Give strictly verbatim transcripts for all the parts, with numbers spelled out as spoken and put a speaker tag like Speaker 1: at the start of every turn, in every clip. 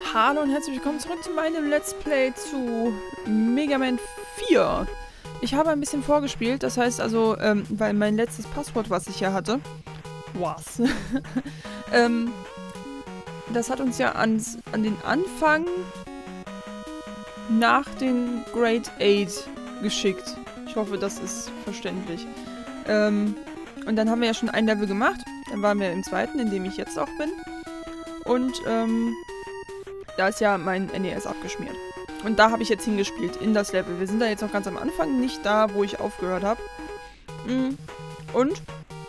Speaker 1: Hallo und herzlich willkommen zurück zu meinem Let's Play zu Mega Man vier. Ich habe ein bisschen vorgespielt, das heißt also, ähm, weil mein letztes Passwort, was ich ja hatte, was? ähm, das hat uns ja ans, an den Anfang nach den Grade acht geschickt. Ich hoffe, das ist verständlich. Ähm, und dann haben wir ja schon ein Level gemacht. Dann waren wir im zweiten, in dem ich jetzt auch bin. Und, ähm, da ist ja mein N E S abgeschmiert. Und da habe ich jetzt hingespielt, in das Level. Wir sind da jetzt noch ganz am Anfang, nicht da, wo ich aufgehört habe. Und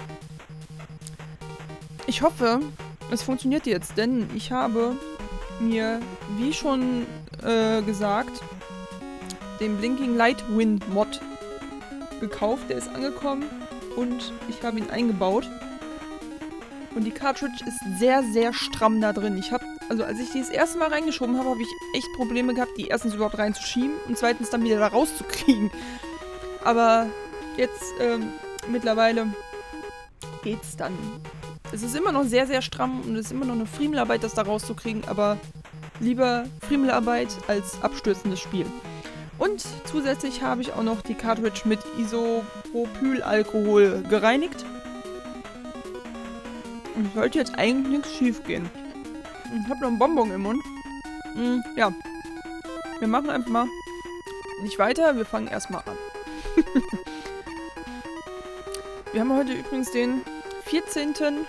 Speaker 1: ich hoffe, es funktioniert jetzt, denn ich habe mir, wie schon äh, gesagt, den Blinking Light Wind Mod gekauft. Der ist angekommen und ich habe ihn eingebaut. Und die Cartridge ist sehr, sehr stramm da drin. Ich habe, also als ich die das erste Mal reingeschoben habe, habe ich echt Probleme gehabt, die erstens überhaupt reinzuschieben und zweitens dann wieder da rauszukriegen. Aber jetzt, ähm, mittlerweile geht's dann. Es ist immer noch sehr, sehr stramm und es ist immer noch eine Friemelarbeit, das da rauszukriegen, aber lieber Friemelarbeit als abstürzendes Spiel. Und zusätzlich habe ich auch noch die Cartridge mit Isopropylalkohol gereinigt. Und es sollte jetzt eigentlich nichts schief gehen. Ich habe noch einen Bonbon im Mund. Mm, ja. Wir machen einfach mal nicht weiter. Wir fangen erstmal an. Wir haben heute übrigens den vierzehnten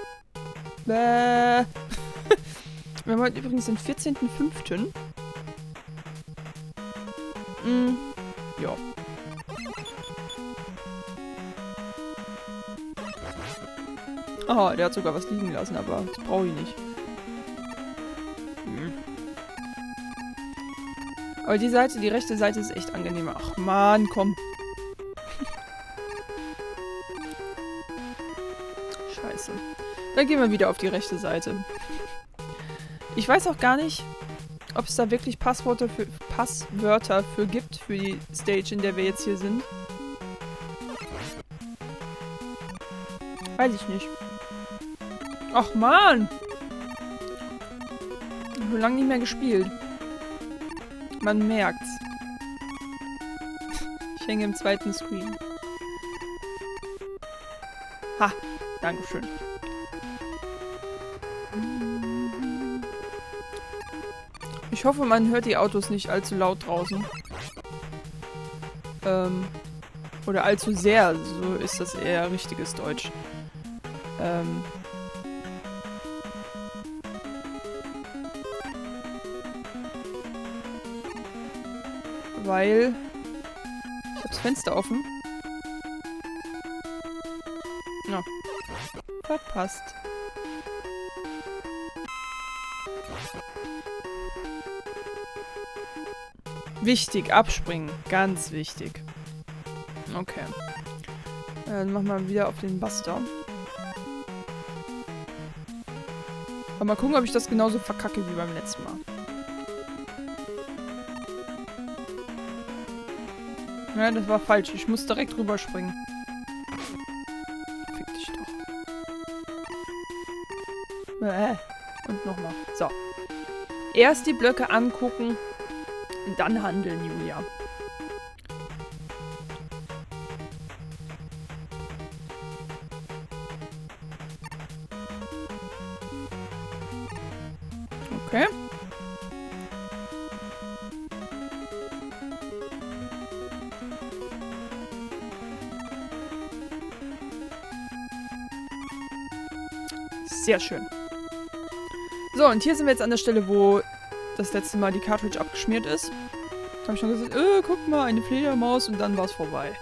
Speaker 1: Bäh. Wir haben heute übrigens den vierzehnten fünften Mm, ja. Aha, der hat sogar was liegen lassen, aber das brauche ich nicht. Hm. Aber die Seite, die rechte Seite ist echt angenehmer. Ach man, komm. Scheiße. Dann gehen wir wieder auf die rechte Seite. Ich weiß auch gar nicht, ob es da wirklich Passwörter für, Passwörter für gibt, für die Stage, in der wir jetzt hier sind. Weiß ich nicht. Ach man! Ich habe lange nicht mehr gespielt. Man merkt's. Ich hänge im zweiten Screen. Ha! Dankeschön. Ich hoffe, man hört die Autos nicht allzu laut draußen. Ähm. Oder allzu sehr. So ist das eher richtiges Deutsch. Ähm. Weil ich habe das Fenster offen. Ja. Verpasst. Wichtig, abspringen. Ganz wichtig. Okay. Dann machen wir wieder auf den Buster. Aber mal gucken, ob ich das genauso verkacke wie beim letzten Mal. Ja, das war falsch. Ich muss direkt rüberspringen. Fick dich doch. Äh. Und nochmal. So. Erst die Blöcke angucken und dann handeln, Julia. Okay. Sehr schön. So, und hier sind wir jetzt an der Stelle, wo das letzte Mal die Cartridge abgeschmiert ist. Da habe ich schon gesagt, äh, guck mal, eine Fledermaus und dann war es vorbei.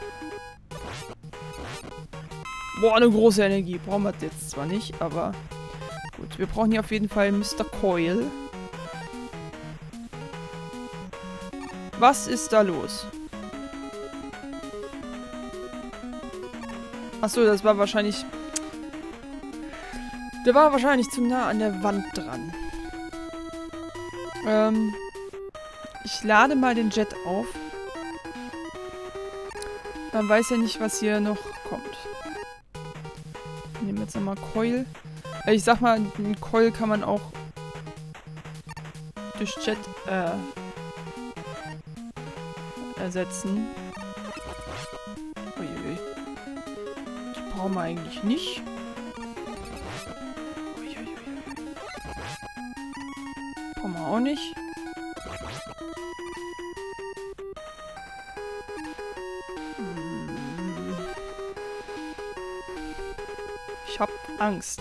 Speaker 1: Boah, eine große Energie. Brauchen wir jetzt zwar nicht, aber gut. Wir brauchen hier auf jeden Fall Mister Coil. Was ist da los? Achso, das war wahrscheinlich... Der war wahrscheinlich zu nah an der Wand dran. Ähm, ich lade mal den Jet auf. Man weiß ja nicht, was hier noch kommt. Ich nehme jetzt nochmal Coil. Ich sag mal, einen Coil kann man auch durch Chat äh, ersetzen. Uiui. Die brauchen wir eigentlich nicht. Uiui. Brauchen wir auch nicht. Hm. Ich hab Angst.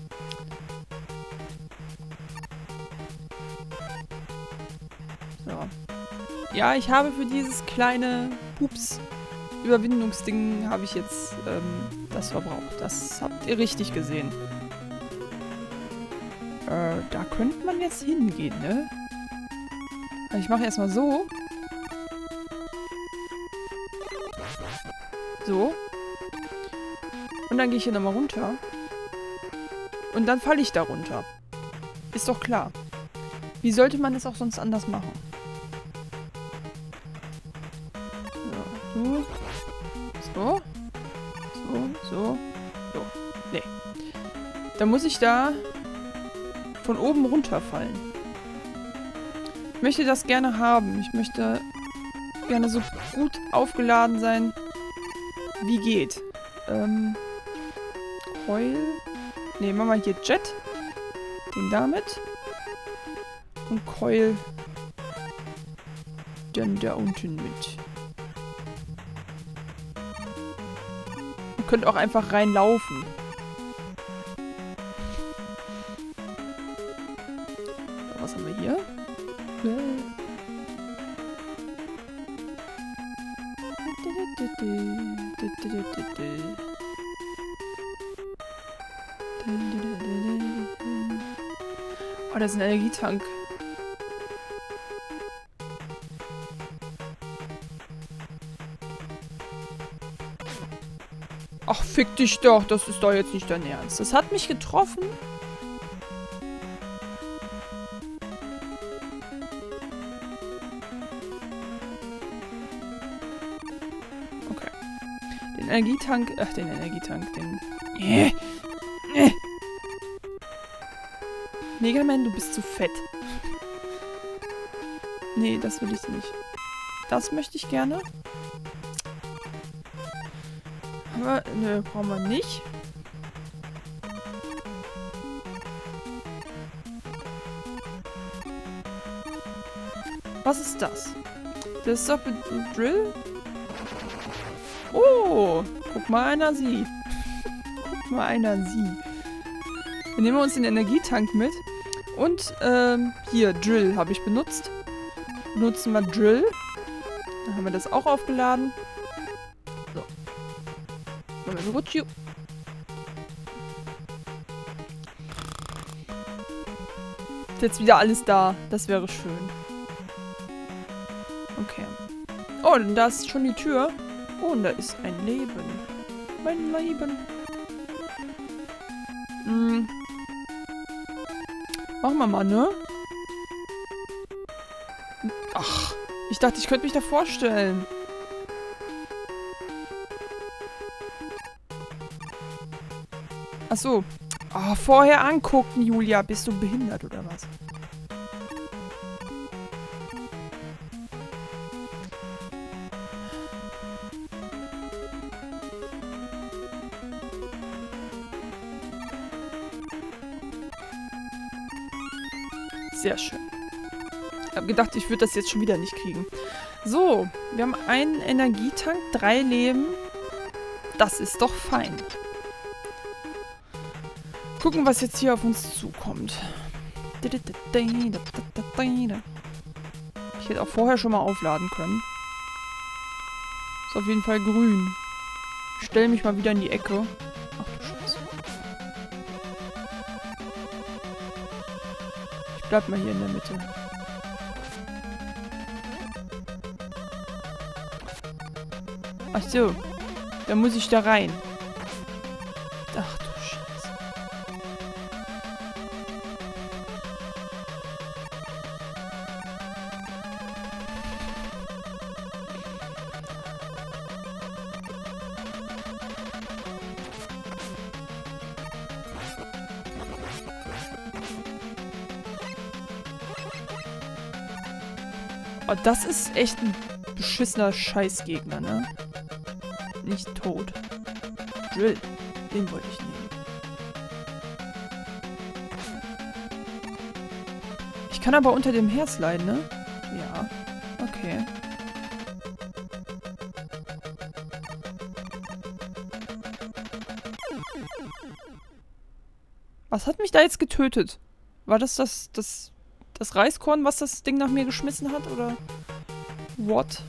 Speaker 1: So. Ja, ich habe für dieses kleine Pups-Überwindungsding habe ich jetzt ähm, das verbraucht. Das habt ihr richtig gesehen. Äh, da könnte man jetzt hingehen, ne? Ich mache erstmal so. So. Und dann gehe ich hier nochmal runter. Und dann falle ich da runter. Ist doch klar. Wie sollte man es auch sonst anders machen? So. So. So. So. So. Nee. Dann muss ich da von oben runterfallen. Ich möchte das gerne haben. Ich möchte gerne so gut aufgeladen sein, wie geht. Ähm. Coil. Ne, machen wir hier Jet. Den damit. Und Coil dann da unten mit. Ihr könnt auch einfach reinlaufen. So, was haben wir hier? Oh, da ist ein Energietank. Ach, fick dich doch. Das ist doch jetzt nicht dein Ernst. Das hat mich getroffen. Okay. Den Energietank... Ach, den Energietank. Den... Äh. Äh. Mega Man, du bist zu fett. Nee, das will ich nicht. Das möchte ich gerne. Aber, nö, brauchen wir nicht. Was ist das? Das ist doch ein Drill? Oh, guck mal einer sie. Guck mal einer sie. Dann nehmen wir uns den Energietank mit. Und, ähm, hier, Drill habe ich benutzt. Benutzen wir Drill. Dann haben wir das auch aufgeladen. So. Machen wir Rutschi. Ist jetzt wieder alles da. Das wäre schön. Okay. Oh, und da ist schon die Tür. Oh, und da ist ein Leben. Mein Leben. Hm. Machen wir mal, ne? Ach, ich dachte, ich könnte mich da vorstellen. Ach so. Oh, vorher angucken, Julia. Bist du behindert oder was? Sehr schön. Ich habe gedacht, ich würde das jetzt schon wieder nicht kriegen. So, wir haben einen Energietank, drei Leben. Das ist doch fein. Gucken, was jetzt hier auf uns zukommt. Ich hätte auch vorher schon mal aufladen können. Ist auf jeden Fall grün. Ich stelle mich mal wieder in die Ecke. Ach du Scheiße. Ich bleib mal hier in der Mitte. Ach so. Da muss ich da rein. Ach du Scheiße. Oh, das ist echt ein beschissener Scheißgegner, ne? Nicht tot. Drill. Den wollte ich nehmen. Ich kann aber unter dem Herz leiden, ne? Ja. Okay. Was hat mich da jetzt getötet? War das das, das, das Reiskorn, was das Ding nach mir geschmissen hat, oder? What?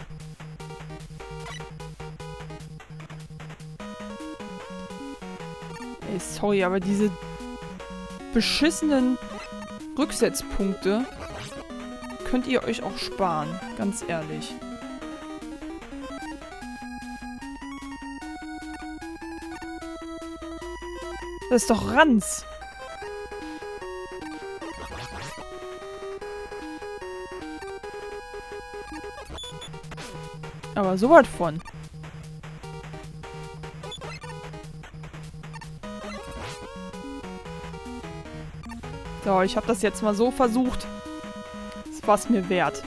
Speaker 1: Ey, sorry, aber diese beschissenen Rücksetzpunkte könnt ihr euch auch sparen, ganz ehrlich. Das ist doch Ranz. Aber so was von. So, ich habe das jetzt mal so versucht. Das war es mir wert.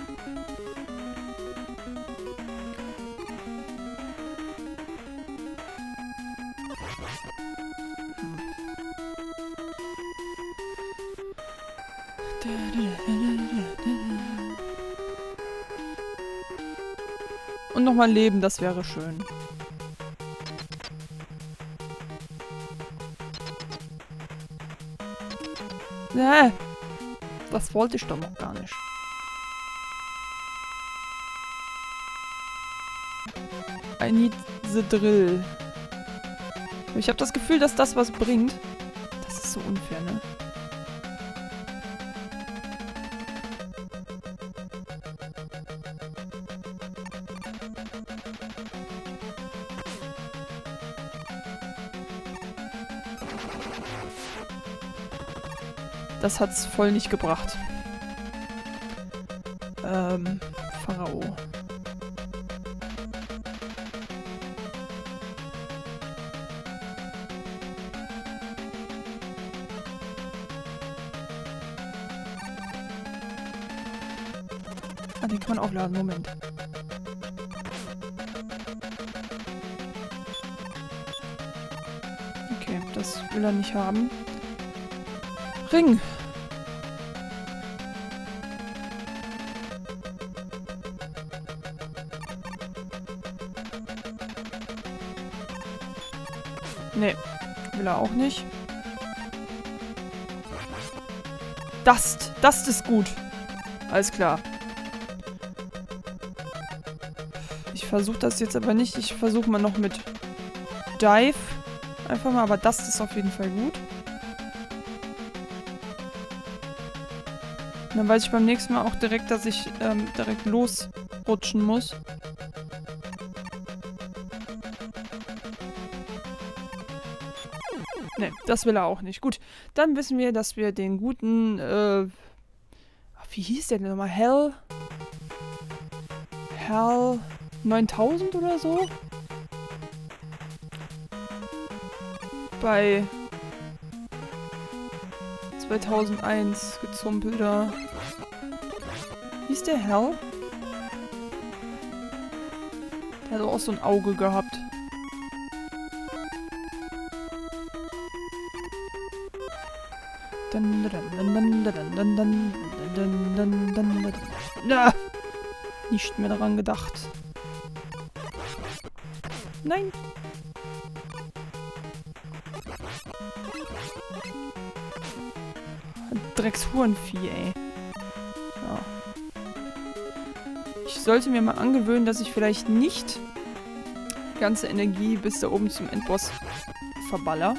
Speaker 1: Und nochmal leben, das wäre schön. Nee, das wollte ich doch noch gar nicht. I need the drill. Ich habe das Gefühl, dass das was bringt. Das ist so unfair, ne? Das hat's voll nicht gebracht. Ähm, Pharao. Ah, den kann man aufladen. Moment. Okay, das will er nicht haben. Ring. Nee, will er auch nicht. Dust. Dust ist gut. Alles klar. Ich versuche das jetzt aber nicht. Ich versuche mal noch mit Dive. Einfach mal, aber Dust ist auf jeden Fall gut. Und dann weiß ich beim nächsten Mal auch direkt, dass ich ähm, direkt losrutschen muss. Ne, das will er auch nicht. Gut, dann wissen wir, dass wir den guten, äh... wie hieß der denn nochmal? Hell? Hell neuntausend oder so? Bei zweitausendeins gezumpelter. Hieß der Hell? Der hat auch so ein Auge gehabt. Na, nicht mehr daran gedacht. Nein. Dreckshurenvieh, ey. Ja. Ich sollte mir mal angewöhnen, dass ich vielleicht nicht die ganze Energie bis da oben zum Endboss verballer.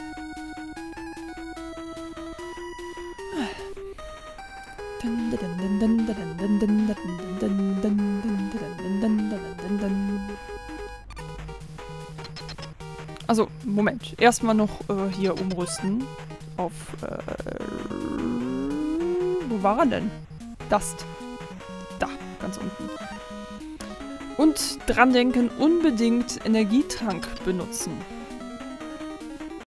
Speaker 1: Also, Moment. Erstmal noch äh, hier umrüsten. Auf, äh, wo war er denn? Dust. Da, ganz unten. Und dran denken, unbedingt Energietrank benutzen.